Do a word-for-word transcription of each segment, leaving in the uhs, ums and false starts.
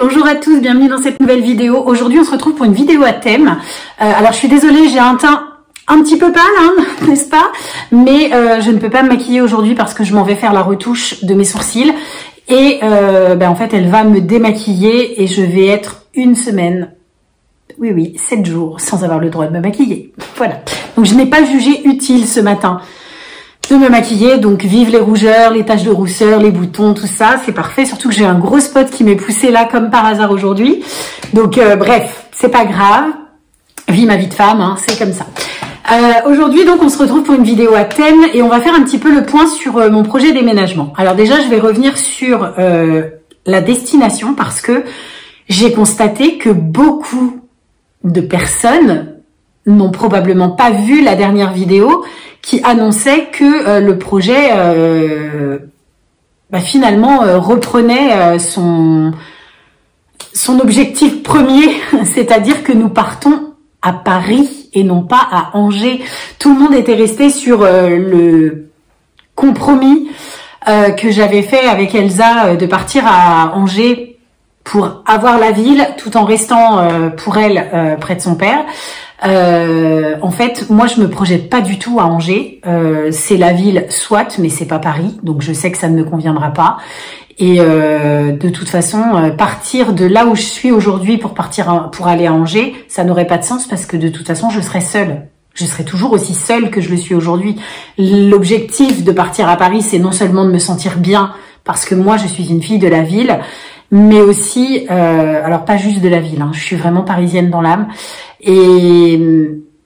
bonjour à tous, bienvenue dans cette nouvelle vidéo. Aujourd'hui on se retrouve pour une vidéo à thème. Euh, alors je suis désolée, j'ai un teint un petit peu pâle, hein, n'est-ce pas? Mais euh, je ne peux pas me maquiller aujourd'hui parce que je m'en vais faire la retouche de mes sourcils. Et euh, ben, en fait elle va me démaquiller et je vais être une semaine, oui oui, sept jours sans avoir le droit de me maquiller. Voilà, donc je n'ai pas jugé utile ce matin de me maquiller, donc vive les rougeurs, les taches de rousseur, les boutons, tout ça, c'est parfait, surtout que j'ai un gros spot qui m'est poussé là comme par hasard aujourd'hui. Donc euh, bref, c'est pas grave, vie ma vie de femme, hein, c'est comme ça. Euh, aujourd'hui donc on se retrouve pour une vidéo à thème et on va faire un petit peu le point sur euh, mon projet déménagement. Alors déjà je vais revenir sur euh, la destination parce que j'ai constaté que beaucoup de personnes n'ont probablement pas vu la dernière vidéo qui annonçait que euh, le projet euh, bah, finalement euh, reprenait euh, son, son objectif premier, c'est-à-dire que nous partons à Paris et non pas à Angers. Tout le monde était resté sur euh, le compromis euh, que j'avais fait avec Elsa euh, de partir à Angers pour avoir la ville tout en restant euh, pour elle euh, près de son père. Euh, en fait, moi, je me projette pas du tout à Angers. Euh, c'est la ville, soit, mais c'est pas Paris, donc je sais que ça ne me conviendra pas. Et euh, de toute façon, euh, partir de là où je suis aujourd'hui pour partir à, pour aller à Angers, ça n'aurait pas de sens parce que de toute façon, je serais seule. Je serais toujours aussi seule que je le suis aujourd'hui. L'objectif de partir à Paris, c'est non seulement de me sentir bien parce que moi, je suis une fille de la ville, mais aussi, euh, alors pas juste de la ville, hein, je suis vraiment parisienne dans l'âme. Et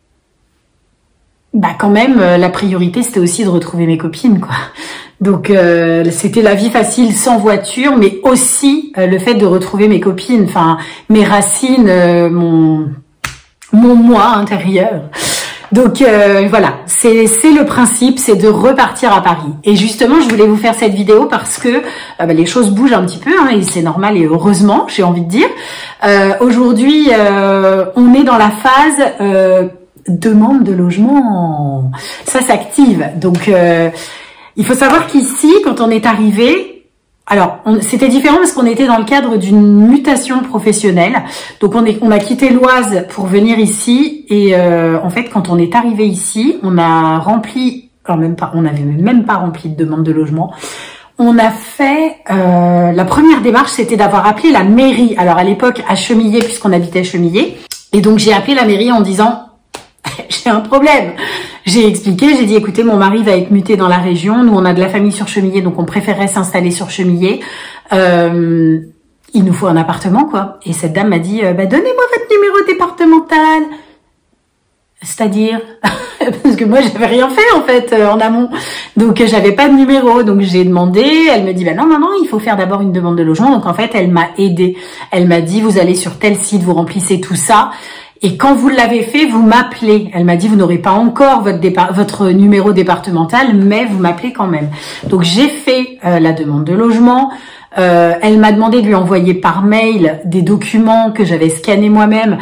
bah quand même, la priorité, c'était aussi de retrouver mes copines, quoi. Donc euh, c'était la vie facile sans voiture, mais aussi euh, le fait de retrouver mes copines, enfin mes racines, euh, mon mon moi intérieur. Donc euh, voilà, c'est c'est le principe, c'est de repartir à Paris. Et justement, je voulais vous faire cette vidéo parce que euh, bah, les choses bougent un petit peu, hein, et c'est normal et heureusement, j'ai envie de dire. Euh, Aujourd'hui, euh, on est dans la phase euh, demande de logement. Ça s'active. Donc, euh, il faut savoir qu'ici, quand on est arrivé, alors, c'était différent parce qu'on était dans le cadre d'une mutation professionnelle. Donc, on, est, on a quitté l'Oise pour venir ici. Et euh, en fait, quand on est arrivé ici, on a rempli, alors même pas, on n'avait même pas rempli de demande de logement. On a fait, euh, la première démarche, c'était d'avoir appelé la mairie. Alors, à l'époque, à Chemillé, puisqu'on habitait à Chemillé. Et donc, j'ai appelé la mairie en disant, j'ai un problème. J'ai expliqué, j'ai dit, écoutez, mon mari va être muté dans la région. Nous, on a de la famille sur Chemillé, donc on préférerait s'installer sur Chemillé. Euh, il nous faut un appartement, quoi. Et cette dame m'a dit, euh, bah, donnez-moi votre numéro départemental. C'est-à-dire, parce que moi, j'avais rien fait, en fait, euh, en amont. Donc, euh, j'avais pas de numéro. Donc, j'ai demandé. Elle me dit, bah, non, non, non, il faut faire d'abord une demande de logement. Donc, en fait, elle m'a aidée. Elle m'a dit, vous allez sur tel site, vous remplissez tout ça. Et quand vous l'avez fait, vous m'appelez. Elle m'a dit, vous n'aurez pas encore votre, départ, votre numéro départemental, mais vous m'appelez quand même. Donc, j'ai fait euh, la demande de logement. Euh, elle m'a demandé de lui envoyer par mail des documents que j'avais scannés moi-même.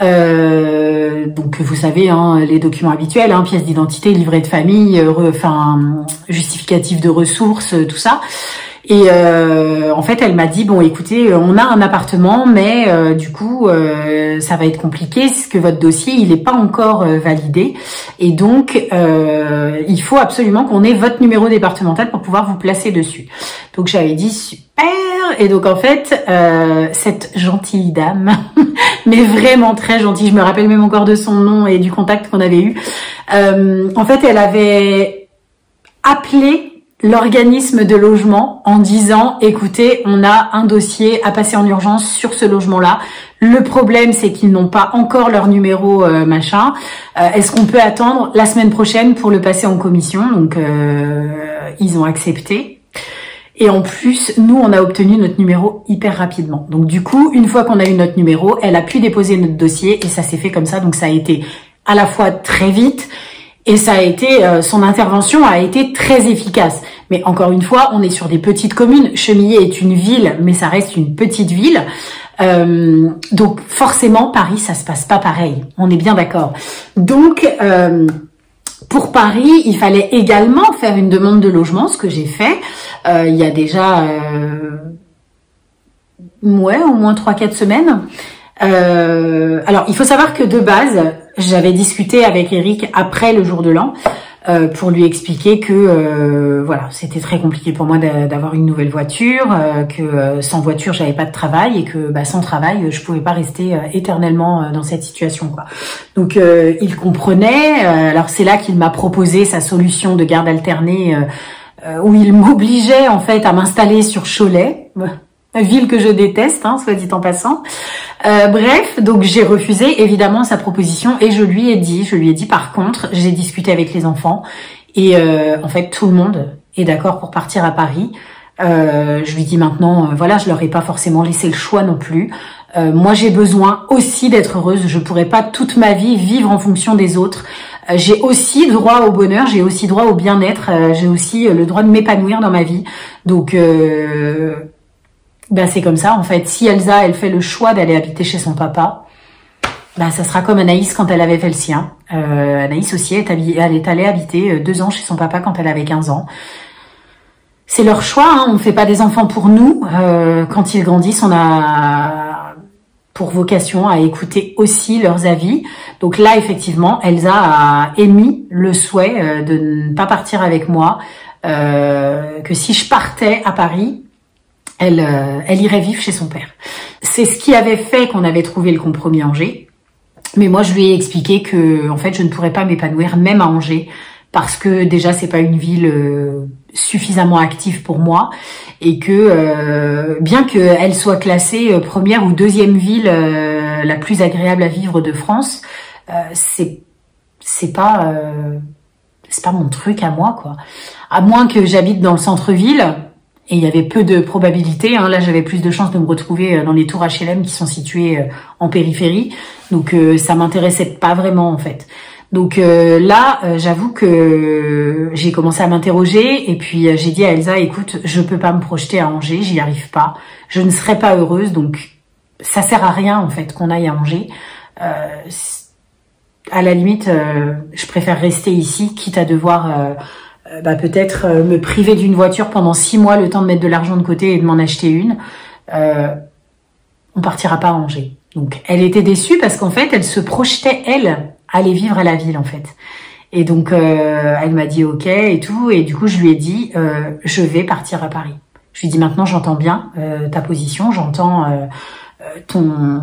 Euh, donc, vous savez, hein, les documents habituels, hein, pièce d'identité, livret de famille, euh, enfin, justificatif de ressources, tout ça. Et euh, en fait, elle m'a dit, bon, écoutez, on a un appartement, mais euh, du coup, euh, ça va être compliqué, parce que votre dossier, il n'est pas encore euh, validé. Et donc, euh, il faut absolument qu'on ait votre numéro départemental pour pouvoir vous placer dessus. Donc, j'avais dit, super. Et donc, en fait, euh, cette gentille dame, mais vraiment très gentille, je me rappelle même encore de son nom et du contact qu'on avait eu. Euh, en fait, elle avait appelé l'organisme de logement en disant, écoutez, on a un dossier à passer en urgence sur ce logement-là. Le problème, c'est qu'ils n'ont pas encore leur numéro euh, machin. Euh, Est-ce qu'on peut attendre la semaine prochaine pour le passer en commission? Donc, euh, ils ont accepté. Et en plus, nous, on a obtenu notre numéro hyper rapidement. Donc, du coup, une fois qu'on a eu notre numéro, elle a pu déposer notre dossier et ça s'est fait comme ça. Donc, ça a été à la fois très vite et ça a été, euh, son intervention a été très efficace. Mais encore une fois, on est sur des petites communes. Chemillé est une ville, mais ça reste une petite ville. Euh, donc forcément, Paris, ça se passe pas pareil. On est bien d'accord. Donc, euh, pour Paris, il fallait également faire une demande de logement, ce que j'ai fait. Euh, il y a déjà... Euh, ouais, au moins trois quatre semaines. Euh, alors, il faut savoir que de base, j'avais discuté avec Eric après le jour de l'an euh, pour lui expliquer que euh, voilà, c'était très compliqué pour moi d'avoir une nouvelle voiture, euh, que euh, sans voiture, j'avais pas de travail et que bah, sans travail, je pouvais pas rester euh, éternellement euh, dans cette situation, quoi. Donc, euh, il comprenait. Euh, alors, c'est là qu'il m'a proposé sa solution de garde alternée, euh, euh, où il m'obligeait en fait à m'installer sur Cholet. Ville que je déteste, hein, soit dit en passant. Euh, bref, donc j'ai refusé évidemment sa proposition et je lui ai dit, je lui ai dit par contre, j'ai discuté avec les enfants et euh, en fait tout le monde est d'accord pour partir à Paris. Euh, je lui dis maintenant, euh, voilà, je leur ai pas forcément laissé le choix non plus. Euh, moi j'ai besoin aussi d'être heureuse. Je pourrais pas toute ma vie vivre en fonction des autres. Euh, j'ai aussi droit au bonheur, j'ai aussi droit au bien-être, euh, j'ai aussi le droit de m'épanouir dans ma vie. Donc euh, ben c'est comme ça en fait. Si Elsa elle fait le choix d'aller habiter chez son papa, ben ça sera comme Anaïs quand elle avait fait le sien. Euh, Anaïs aussi est habillée, elle est allée habiter deux ans chez son papa quand elle avait quinze ans. C'est leur choix, hein. On ne fait pas des enfants pour nous. Euh, quand ils grandissent, on a pour vocation à écouter aussi leurs avis. Donc là effectivement, Elsa a émis le souhait de ne pas partir avec moi, euh, que si je partais à Paris, Elle, euh, elle irait vivre chez son père. C'est ce qui avait fait qu'on avait trouvé le compromis à Angers. Mais moi, je lui ai expliqué que, en fait, je ne pourrais pas m'épanouir même à Angers parce que déjà, c'est pas une ville euh, suffisamment active pour moi et que, euh, bien qu'elle soit classée euh, première ou deuxième ville euh, la plus agréable à vivre de France, euh, c'est c'est pas euh, c'est pas mon truc à moi, quoi. À moins que j'habite dans le centre-ville. Et il y avait peu de probabilités. Hein. Là, j'avais plus de chances de me retrouver dans les tours H L M qui sont situées en périphérie. Donc, euh, ça m'intéressait pas vraiment, en fait. Donc euh, là, euh, j'avoue que j'ai commencé à m'interroger. Et puis, euh, j'ai dit à Elsa, écoute, je peux pas me projeter à Angers, j'y arrive pas. Je ne serai pas heureuse. Donc, ça sert à rien, en fait, qu'on aille à Angers. Euh, à la limite, euh, je préfère rester ici, quitte à devoir... Euh, Bah, peut-être euh, me priver d'une voiture pendant six mois, le temps de mettre de l'argent de côté et de m'en acheter une. Euh, on partira pas à Angers. Donc, elle était déçue parce qu'en fait, elle se projetait, elle, aller vivre à la ville, en fait. Et donc, euh, elle m'a dit OK et tout. Et du coup, je lui ai dit, euh, je vais partir à Paris. Je lui ai dit, maintenant, j'entends bien euh, ta position, j'entends euh, ton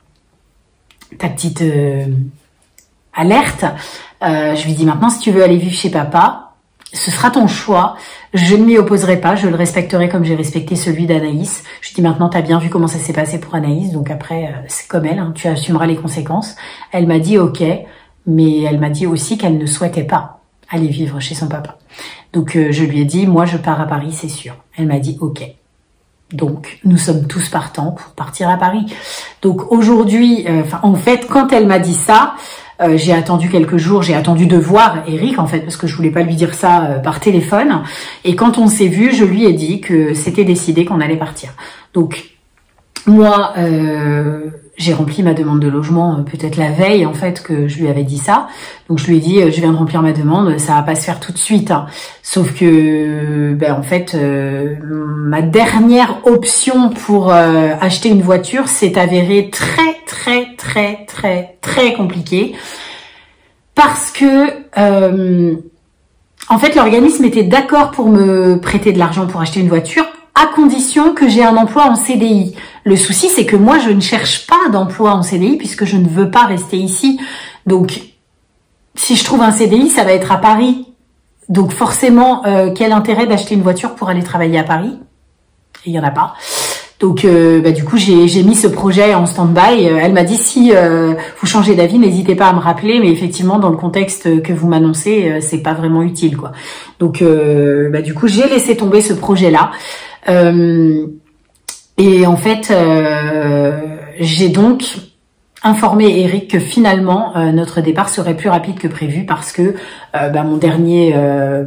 ta petite euh, alerte. Euh, je lui ai dit, maintenant, si tu veux aller vivre chez papa, ce sera ton choix, je ne m'y opposerai pas, je le respecterai comme j'ai respecté celui d'Anaïs. Je dis maintenant, t'as bien vu comment ça s'est passé pour Anaïs, donc après, c'est comme elle, hein, tu assumeras les conséquences. Elle m'a dit ok, mais elle m'a dit aussi qu'elle ne souhaitait pas aller vivre chez son papa. Donc euh, je lui ai dit, moi je pars à Paris, c'est sûr. Elle m'a dit ok. Donc nous sommes tous partants pour partir à Paris. Donc aujourd'hui, euh, en fait, quand elle m'a dit ça, Euh, j'ai attendu quelques jours, j'ai attendu de voir Eric en fait parce que je voulais pas lui dire ça euh, par téléphone. Et quand on s'est vu, je lui ai dit que c'était décidé qu'on allait partir. Donc moi, euh, j'ai rempli ma demande de logement euh, peut-être la veille en fait que je lui avais dit ça. Donc je lui ai dit, euh, je viens de remplir ma demande, ça va pas se faire tout de suite. Hein. Sauf que, ben en fait, euh, ma dernière option pour euh, acheter une voiture s'est avérée très très très très très compliquée parce que euh, en fait l'organisme était d'accord pour me prêter de l'argent pour acheter une voiture à condition que j'ai un emploi en C D I. Le souci c'est que moi je ne cherche pas d'emploi en C D I puisque je ne veux pas rester ici. Donc si je trouve un C D I, ça va être à Paris. Donc forcément, euh, quel intérêt d'acheter une voiture pour aller travailler à Paris? Il y en a pas. Donc, euh, bah, du coup, j'ai, j'ai mis ce projet en stand-by. Elle m'a dit, si euh, vous changez d'avis, n'hésitez pas à me rappeler. Mais effectivement, dans le contexte que vous m'annoncez, euh, c'est pas vraiment utile, quoi. Donc, euh, bah, du coup, j'ai laissé tomber ce projet-là. Euh, et en fait, euh, j'ai donc informé Eric que finalement, euh, notre départ serait plus rapide que prévu parce que euh, bah, mon dernier... Euh,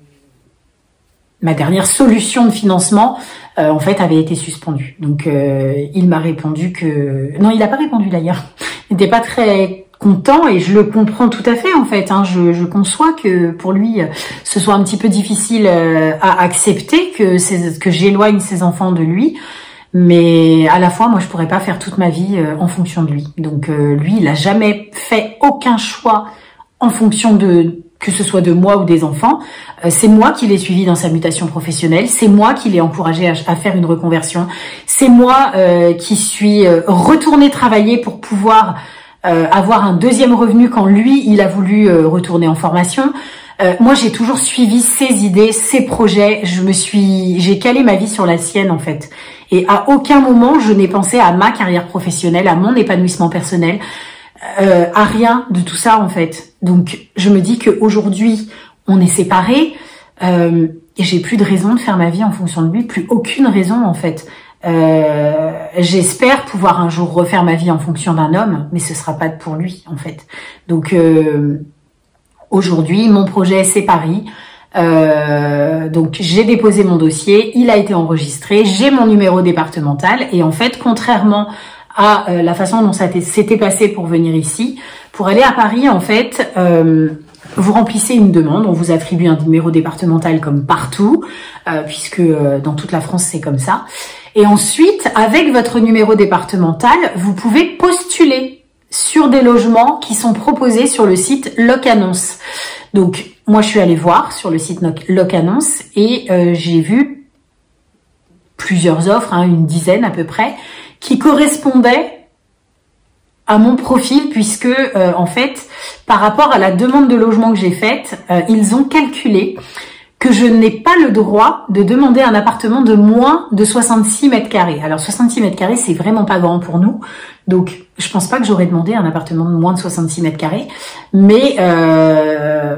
ma dernière solution de financement, euh, en fait, avait été suspendue. Donc, euh, il m'a répondu que... Non, il n'a pas répondu d'ailleurs. Il n'était pas très content et je le comprends tout à fait, en fait. Hein. Je, je conçois que pour lui, ce soit un petit peu difficile euh, à accepter, que, c'est, que j'éloigne ses enfants de lui. Mais à la fois, moi, je pourrais pas faire toute ma vie euh, en fonction de lui. Donc euh, lui, il a jamais fait aucun choix en fonction de que ce soit de moi ou des enfants. Euh, c'est moi qui l'ai suivi dans sa mutation professionnelle. C'est moi qui l'ai encouragé à, à faire une reconversion. C'est moi euh, qui suis euh, retournée travailler pour pouvoir euh, avoir un deuxième revenu quand lui, il a voulu euh, retourner en formation. Euh, moi, j'ai toujours suivi ses idées, ses projets. Je me suis, j'ai calé ma vie sur la sienne en fait. Et à aucun moment, je n'ai pensé à ma carrière professionnelle, à mon épanouissement personnel, euh, à rien de tout ça en fait. Donc, je me dis qu'aujourd'hui, on est séparés euh, et j'ai plus de raison de faire ma vie en fonction de lui, plus aucune raison en fait. Euh, j'espère pouvoir un jour refaire ma vie en fonction d'un homme, mais ce sera pas pour lui en fait. Donc euh, aujourd'hui, mon projet c'est Paris. Euh, donc j'ai déposé mon dossier, il a été enregistré, j'ai mon numéro départemental et en fait, contrairement à euh, la façon dont ça s'était passé pour venir ici, pour aller à Paris, en fait, euh, vous remplissez une demande, on vous attribue un numéro départemental comme partout, euh, puisque euh, dans toute la France c'est comme ça. Et ensuite, avec votre numéro départemental, vous pouvez postuler sur des logements qui sont proposés sur le site Locannonce. Donc, moi, je suis allée voir sur le site Locannonce et euh, j'ai vu plusieurs offres, hein, une dizaine à peu près, qui correspondaient à mon profil puisque, euh, en fait, par rapport à la demande de logement que j'ai faite, euh, ils ont calculé que je n'ai pas le droit de demander un appartement de moins de soixante-six mètres carrés. Alors, soixante-six mètres carrés, c'est vraiment pas grand pour nous. Donc, je pense pas que j'aurais demandé un appartement de moins de soixante-six mètres carrés. Mais, euh,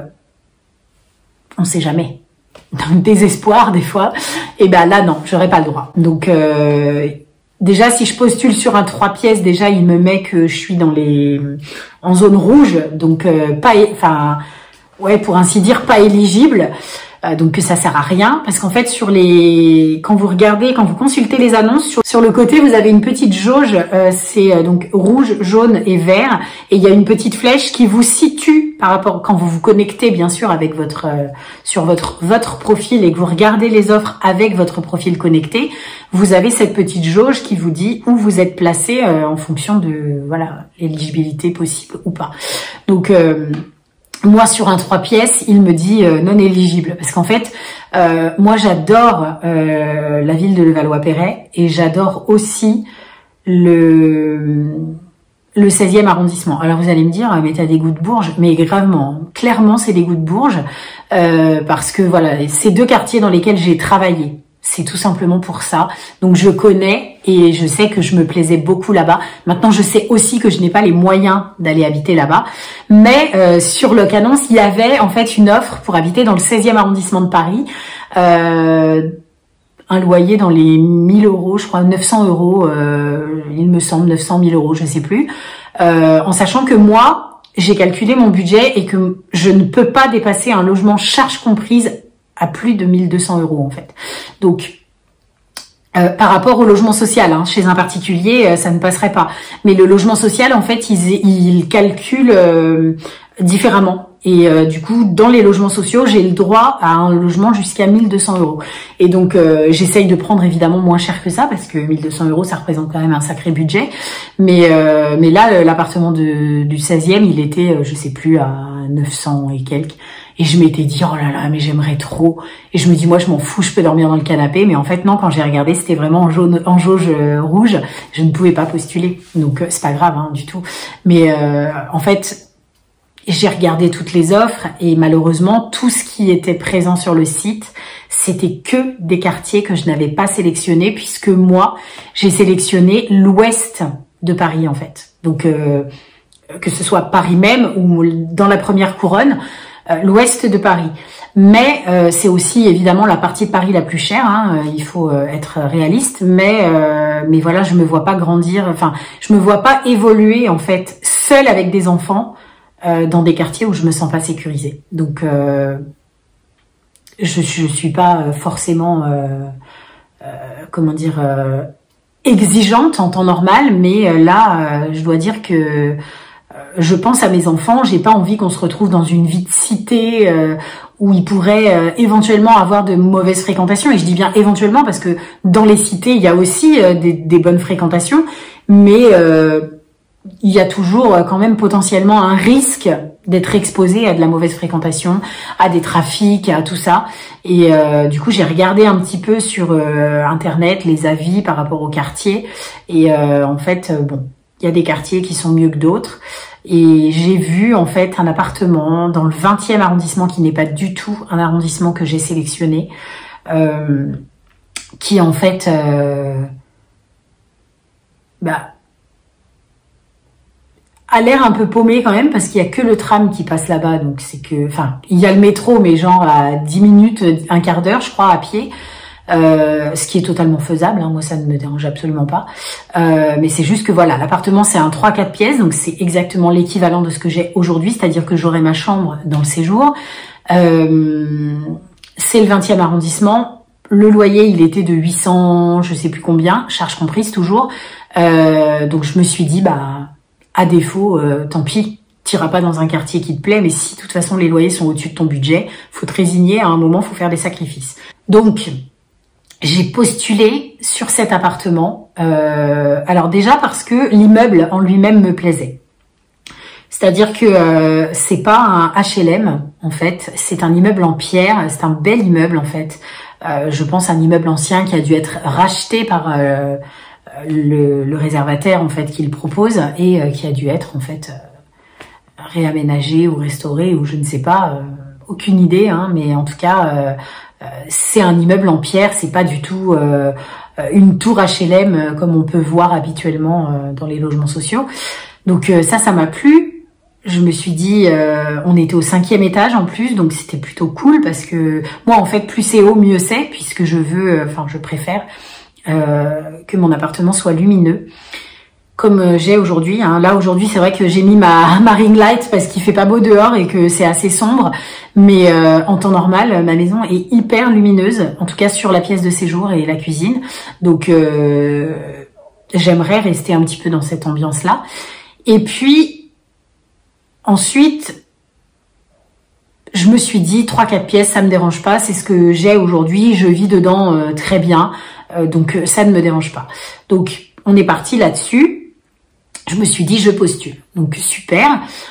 on sait jamais. Dans le désespoir, des fois. Et ben là, non, j'aurais pas le droit. Donc, euh, déjà, si je postule sur un trois pièces, déjà, il me met que je suis dans les, en zone rouge. Donc, euh, pas, enfin, ouais, pour ainsi dire, pas éligible. Donc que ça sert à rien parce qu'en fait sur les quand vous regardez quand vous consultez les annonces sur, sur le côté vous avez une petite jauge euh, c'est euh, donc rouge, jaune et vert et il y a une petite flèche qui vous situe par rapport quand vous vous connectez bien sûr avec votre euh, sur votre votre profil et que vous regardez les offres avec votre profil connecté, vous avez cette petite jauge qui vous dit où vous êtes placé euh, en fonction de voilà l'éligibilité possible ou pas. Donc euh, moi, sur un trois pièces, il me dit euh, non éligible. Parce qu'en fait, euh, moi, j'adore euh, la ville de Levallois-Perret et j'adore aussi le le seizième arrondissement. Alors, vous allez me dire, mais t'as des goûts de Bourges. Mais gravement, clairement, c'est des goûts de Bourges. Euh, parce que, voilà, c'est deux quartiers dans lesquels j'ai travaillé. C'est tout simplement pour ça. Donc, je connais et je sais que je me plaisais beaucoup là-bas. Maintenant, je sais aussi que je n'ai pas les moyens d'aller habiter là-bas. Mais euh, sur Locannonce, il y avait en fait une offre pour habiter dans le seizième arrondissement de Paris. Euh, un loyer dans les mille euros, je crois, neuf cents euros, euh, il me semble, neuf cents mille euros, je sais plus. Euh, en sachant que moi, j'ai calculé mon budget et que je ne peux pas dépasser un logement charge comprise à plus de mille deux cents euros en fait. Donc, euh, par rapport au logement social, hein, chez un particulier, euh, ça ne passerait pas. Mais le logement social, en fait, ils, ils calculent euh, différemment. Et euh, du coup, dans les logements sociaux, j'ai le droit à un logement jusqu'à mille deux cents euros. Et donc, euh, j'essaye de prendre évidemment moins cher que ça, parce que mille deux cents euros, ça représente quand même un sacré budget. Mais euh, mais là, l'appartement du seizième, il était, je sais plus, à neuf cents et quelques. Et je m'étais dit, oh là là, mais j'aimerais trop. Et je me dis, moi, je m'en fous, je peux dormir dans le canapé. Mais en fait, non, quand j'ai regardé, c'était vraiment en jaune, en jauge euh, rouge. Je ne pouvais pas postuler. Donc, euh, c'est pas grave, hein, du tout. Mais euh, en fait, j'ai regardé toutes les offres et malheureusement, tout ce qui était présent sur le site, c'était que des quartiers que je n'avais pas sélectionnés puisque moi, j'ai sélectionné l'ouest de Paris, en fait. Donc, euh, que ce soit Paris même ou dans la première couronne, Euh, l'ouest de Paris. Mais euh, c'est aussi évidemment la partie de Paris la plus chère, hein, il faut euh, être réaliste, mais euh, mais voilà, je me vois pas grandir, enfin, je me vois pas évoluer en fait seule avec des enfants euh, dans des quartiers où je me sens pas sécurisée. Donc euh, je je suis pas forcément euh, euh, comment dire euh, exigeante en temps normal, mais euh, là euh, je dois dire que je pense à mes enfants, j'ai pas envie qu'on se retrouve dans une vie de cité euh, où il pourrait euh, éventuellement avoir de mauvaises fréquentations. Et je dis bien éventuellement parce que dans les cités, il y a aussi euh, des, des bonnes fréquentations, mais euh, il y a toujours quand même potentiellement un risque d'être exposé à de la mauvaise fréquentation, à des trafics, à tout ça. Et euh, du coup, j'ai regardé un petit peu sur euh, Internet les avis par rapport aux quartiers. Et euh, en fait, euh, bon, il y a des quartiers qui sont mieux que d'autres. Et j'ai vu en fait un appartement dans le vingtième arrondissement qui n'est pas du tout un arrondissement que j'ai sélectionné, euh, qui en fait... Euh, bah, a l'air un peu paumé quand même parce qu'il y a que le tram qui passe là-bas, donc c'est que, enfin, il y a le métro mais genre à dix minutes, un quart d'heure je crois à pied, euh, ce qui est totalement faisable, hein, moi ça ne me dérange absolument pas, euh, mais c'est juste que voilà, l'appartement c'est un trois quatre pièces, donc c'est exactement l'équivalent de ce que j'ai aujourd'hui, c'est-à-dire que j'aurai ma chambre dans le séjour, euh, c'est le vingtième arrondissement, le loyer il était de huit cents, je sais plus combien, charges comprises toujours, euh, donc je me suis dit bah à défaut, euh, tant pis, t'iras pas dans un quartier qui te plaît, mais si de toute façon les loyers sont au-dessus de ton budget, faut te résigner, à un moment, faut faire des sacrifices. Donc, j'ai postulé sur cet appartement, euh, alors déjà parce que l'immeuble en lui-même me plaisait. C'est-à-dire que euh, c'est pas un H L M, en fait, c'est un immeuble en pierre, c'est un bel immeuble, en fait. Euh, je pense un immeuble ancien qui a dû être racheté par... Euh, Le, le réservataire en fait qu'il propose et euh, qui a dû être en fait euh, réaménagé ou restauré ou je ne sais pas, euh, aucune idée, hein, mais en tout cas euh, euh, c'est un immeuble en pierre, c'est pas du tout euh, une tour H L M euh, comme on peut voir habituellement euh, dans les logements sociaux. Donc euh, ça, ça m'a plu. Je me suis dit, euh, on était au cinquième étage en plus, donc c'était plutôt cool parce que moi en fait plus c'est haut mieux c'est, puisque je veux, enfin euh, je préfère Euh, que mon appartement soit lumineux comme euh, j'ai aujourd'hui, hein. Là aujourd'hui c'est vrai que j'ai mis ma, ma ring light parce qu'il fait pas beau dehors et que c'est assez sombre, mais euh, en temps normal ma maison est hyper lumineuse, en tout cas sur la pièce de séjour et la cuisine, donc euh, j'aimerais rester un petit peu dans cette ambiance là. Et puis ensuite je me suis dit trois quatre pièces ça me dérange pas, c'est ce que j'ai aujourd'hui, je vis dedans euh, très bien. Donc ça ne me dérange pas. Donc on est parti là-dessus. Je me suis dit je postule. Donc super.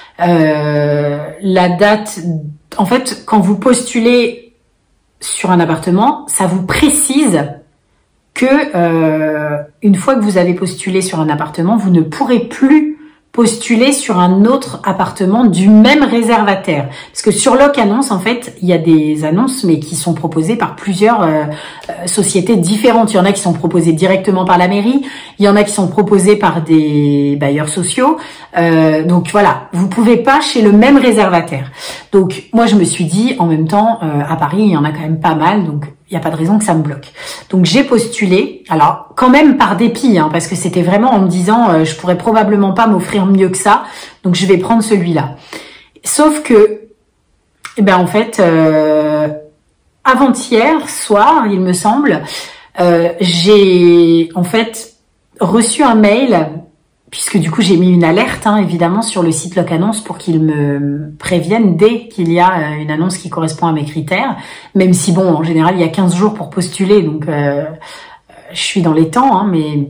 Euh, la date, en fait, quand vous postulez sur un appartement, ça vous précise que euh, une fois que vous avez postulé sur un appartement, vous ne pourrez plus postuler sur un autre appartement du même réservataire. Parce que sur Loc Annonce, en fait, il y a des annonces, mais qui sont proposées par plusieurs euh, euh, sociétés différentes. Il y en a qui sont proposées directement par la mairie, il y en a qui sont proposées par des bailleurs sociaux. Euh, donc voilà, vous pouvez pas chez le même réservataire. Donc moi, je me suis dit, en même temps, euh, à Paris, il y en a quand même pas mal, donc il n'y a pas de raison que ça me bloque. Donc j'ai postulé, alors quand même par dépit, hein, parce que c'était vraiment en me disant euh, je pourrais probablement pas m'offrir mieux que ça, donc je vais prendre celui-là. Sauf que, eh ben en fait, euh, avant-hier soir, il me semble, euh, j'ai en fait reçu un mail, puisque du coup j'ai mis une alerte hein, évidemment sur le site Loc Annonce pour qu'ils me préviennent dès qu'il y a une annonce qui correspond à mes critères, même si bon en général il y a quinze jours pour postuler, donc euh, je suis dans les temps, hein, mais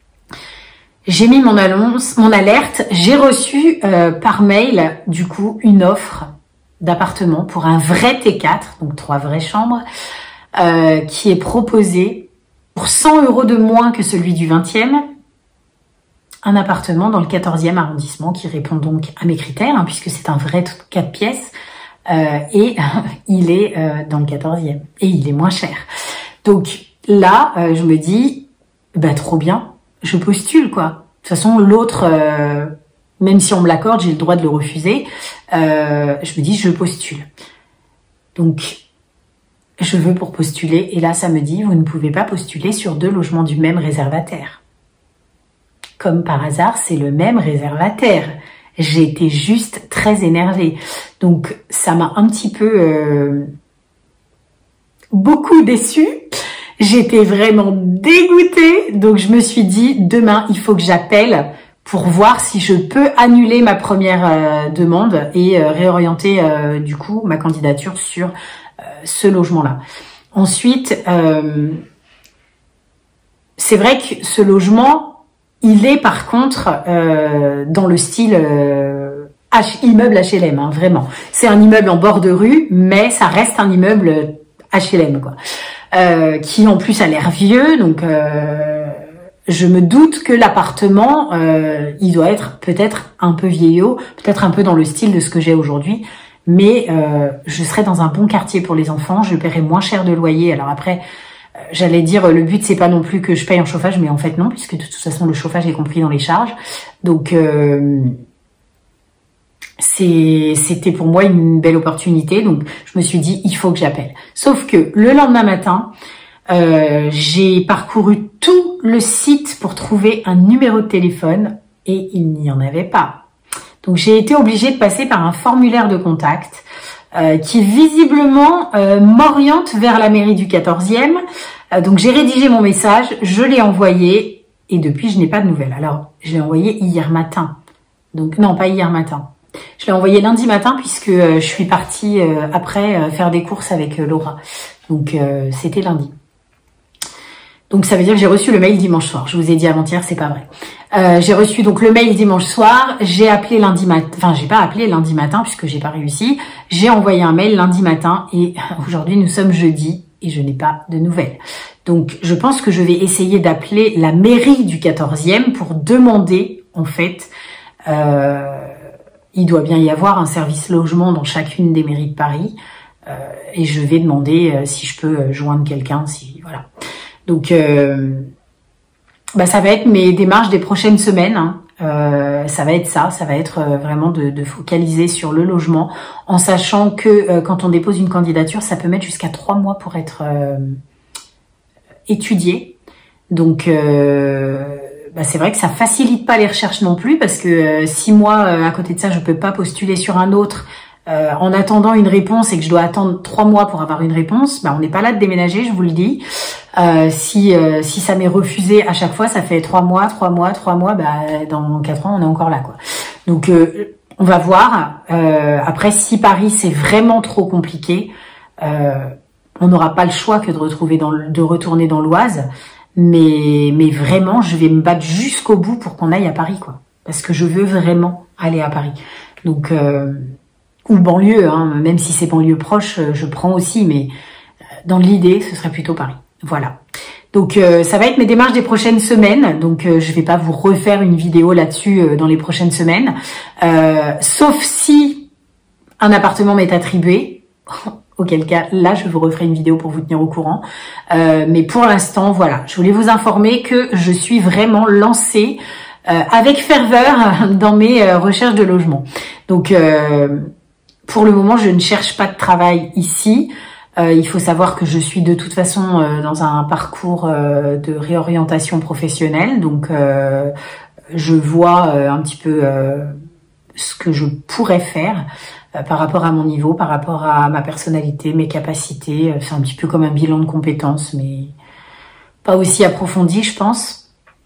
j'ai mis mon annonce, mon alerte, j'ai reçu euh, par mail du coup une offre d'appartement pour un vrai T quatre, donc trois vraies chambres, euh, qui est proposée pour cent euros de moins que celui du vingtième, un appartement dans le quatorzième arrondissement qui répond donc à mes critères, hein, puisque c'est un vrai quatre pièces, euh, et il est euh, dans le quatorzième, et il est moins cher. Donc là, euh, je me dis, bah trop bien, je postule quoi. De toute façon, l'autre, euh, même si on me l'accorde, j'ai le droit de le refuser. Euh, je me dis, je postule. Donc, je veux pour postuler, et là, ça me dit, vous ne pouvez pas postuler sur deux logements du même réservataire. Comme par hasard, c'est le même réservataire. J'ai été juste très énervée. Donc, ça m'a un petit peu... Euh, beaucoup déçue. J'étais vraiment dégoûtée. Donc, je me suis dit, demain, il faut que j'appelle pour voir si je peux annuler ma première euh, demande et euh, réorienter euh, du coup ma candidature sur euh, ce logement-là. Ensuite, euh, c'est vrai que ce logement, il est par contre euh, dans le style euh, H, immeuble H L M, hein, vraiment. C'est un immeuble en bord de rue, mais ça reste un immeuble H L M, quoi. Euh, qui en plus a l'air vieux, donc euh, je me doute que l'appartement, euh, il doit être peut-être un peu vieillot, peut-être un peu dans le style de ce que j'ai aujourd'hui, mais euh, je serai dans un bon quartier pour les enfants, je paierai moins cher de loyer. Alors après, euh, j'allais dire, le but c'est pas non plus que je paye en chauffage, mais en fait non, puisque de toute façon le chauffage est compris dans les charges. Donc euh, c'est c'était pour moi une belle opportunité, donc je me suis dit il faut que j'appelle. Sauf que le lendemain matin, euh, j'ai parcouru tout le site pour trouver un numéro de téléphone et il n'y en avait pas. Donc j'ai été obligée de passer par un formulaire de contact euh, qui visiblement euh, m'oriente vers la mairie du quatorzième. Euh, donc j'ai rédigé mon message, je l'ai envoyé et depuis je n'ai pas de nouvelles. Alors je l'ai envoyé hier matin. Donc non, pas hier matin. Je l'ai envoyé lundi matin puisque euh, je suis partie euh, après euh, faire des courses avec euh, Laura. Donc euh, c'était lundi. Donc ça veut dire que j'ai reçu le mail dimanche soir. Je vous ai dit avant-hier, c'est pas vrai. Euh, j'ai reçu donc le mail dimanche soir. J'ai appelé lundi matin. Enfin, j'ai pas appelé lundi matin puisque j'ai pas réussi. J'ai envoyé un mail lundi matin et aujourd'hui nous sommes jeudi et je n'ai pas de nouvelles. Donc je pense que je vais essayer d'appeler la mairie du quatorzième pour demander en fait. Euh, il doit bien y avoir un service logement dans chacune des mairies de Paris euh, et je vais demander euh, si je peux joindre quelqu'un. Si voilà. Donc, euh, bah, ça va être mes démarches des prochaines semaines. Hein. Euh, ça va être ça, ça va être euh, vraiment de, de focaliser sur le logement, en sachant que euh, quand on dépose une candidature, ça peut mettre jusqu'à trois mois pour être euh, étudié. Donc, euh, bah, c'est vrai que ça facilite pas les recherches non plus, parce que euh, six mois euh, à côté de ça, je peux pas postuler sur un autre. Euh, en attendant une réponse et que je dois attendre trois mois pour avoir une réponse, bah, on n'est pas là de déménager, je vous le dis. Euh, si euh, si ça m'est refusé à chaque fois, ça fait trois mois, trois mois, trois mois. Bah dans quatre ans, on est encore là, quoi. Donc euh, on va voir. Euh, après, si Paris c'est vraiment trop compliqué, euh, on n'aura pas le choix que de retrouver dans le, de retourner dans l'Oise. Mais mais vraiment, je vais me battre jusqu'au bout pour qu'on aille à Paris, quoi. Parce que je veux vraiment aller à Paris. Donc euh, ou banlieue, hein, même si c'est banlieue proche, je prends aussi, mais dans l'idée, ce serait plutôt Paris. Voilà. Donc euh, ça va être mes démarches des prochaines semaines. Donc euh, je vais pas vous refaire une vidéo là-dessus euh, dans les prochaines semaines, euh, sauf si un appartement m'est attribué. Auquel cas, là, je vous referai une vidéo pour vous tenir au courant. Euh, mais pour l'instant, voilà, je voulais vous informer que je suis vraiment lancée euh, avec ferveur dans mes euh, recherches de logement. Donc euh, pour le moment, je ne cherche pas de travail ici. Euh, il faut savoir que je suis de toute façon euh, dans un parcours euh, de réorientation professionnelle. Donc, euh, je vois euh, un petit peu euh, ce que je pourrais faire euh, par rapport à mon niveau, par rapport à ma personnalité, mes capacités. C'est un petit peu comme un bilan de compétences, mais pas aussi approfondi, je pense.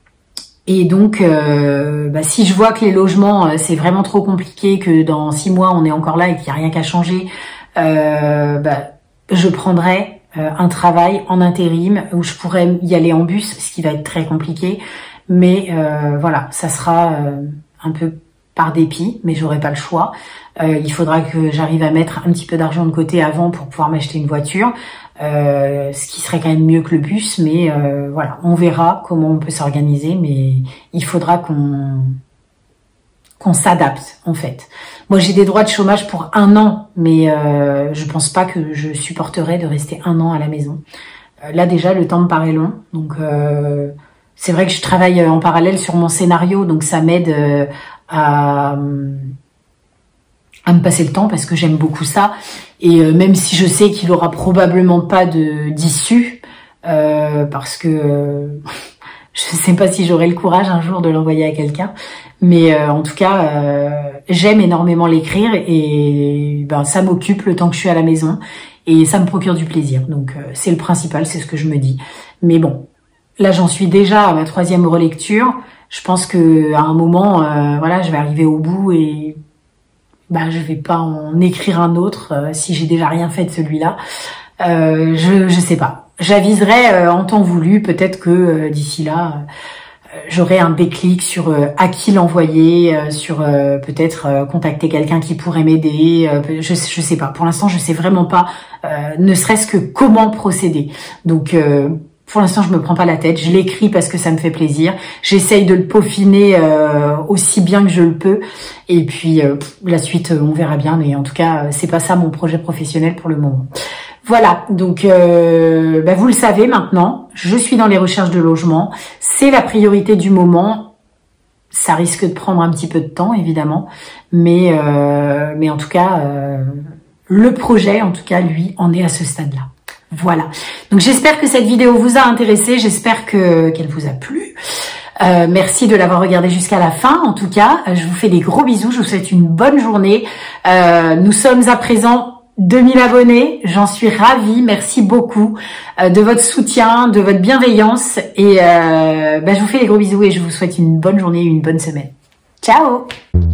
Et donc, euh, bah, si je vois que les logements, euh, c'est vraiment trop compliqué, que dans six mois, on est encore là et qu'il n'y a rien qu'à changer, euh, bah, je prendrai euh, un travail en intérim où je pourrais y aller en bus, ce qui va être très compliqué. Mais euh, voilà, ça sera euh, un peu par dépit, mais j'aurai pas le choix. Euh, il faudra que j'arrive à mettre un petit peu d'argent de côté avant pour pouvoir m'acheter une voiture, euh, ce qui serait quand même mieux que le bus. Mais euh, voilà, on verra comment on peut s'organiser, mais il faudra qu'on qu'on s'adapte en fait. Moi, j'ai des droits de chômage pour un an, mais euh, je pense pas que je supporterai de rester un an à la maison. Euh, là déjà, le temps me paraît long, donc euh, c'est vrai que je travaille en parallèle sur mon scénario, donc ça m'aide euh, à à me passer le temps parce que j'aime beaucoup ça. Et euh, même si je sais qu'il aura probablement pas de d'issue, euh, parce que euh, je sais pas si j'aurai le courage un jour de l'envoyer à quelqu'un. Mais euh, en tout cas, euh, j'aime énormément l'écrire et ben ça m'occupe le temps que je suis à la maison et ça me procure du plaisir. Donc euh, c'est le principal, c'est ce que je me dis. Mais bon, là j'en suis déjà à ma troisième relecture. je pense que à un moment, euh, voilà, je vais arriver au bout et bah je vais pas en écrire un autre euh, si j'ai déjà rien fait de celui-là. Euh, je je sais pas. J'aviserai euh, en temps voulu. Peut-être que euh, d'ici là, euh, j'aurai un déclic sur euh, à qui l'envoyer, euh, sur euh, peut-être euh, contacter quelqu'un qui pourrait m'aider. Euh, je je sais pas. Pour l'instant, je sais vraiment pas. Euh, ne serait-ce que comment procéder. Donc euh, pour l'instant, je me prends pas la tête. Je l'écris parce que ça me fait plaisir. J'essaye de le peaufiner euh, aussi bien que je le peux. Et puis euh, la suite, on verra bien. Mais en tout cas, c'est pas ça mon projet professionnel pour le moment. Voilà. Donc, euh, bah, vous le savez maintenant. Je suis dans les recherches de logement. C'est la priorité du moment. Ça risque de prendre un petit peu de temps, évidemment. Mais euh, mais en tout cas, euh, le projet, en tout cas, lui, en est à ce stade-là. Voilà. Donc j'espère que cette vidéo vous a intéressé, j'espère que qu'elle vous a plu. Euh, merci de l'avoir regardé jusqu'à la fin. En tout cas, je vous fais des gros bisous, je vous souhaite une bonne journée. Euh, nous sommes à présent deux mille abonnés, j'en suis ravie, merci beaucoup euh, de votre soutien, de votre bienveillance et euh, bah, je vous fais des gros bisous et je vous souhaite une bonne journée, une bonne semaine. Ciao!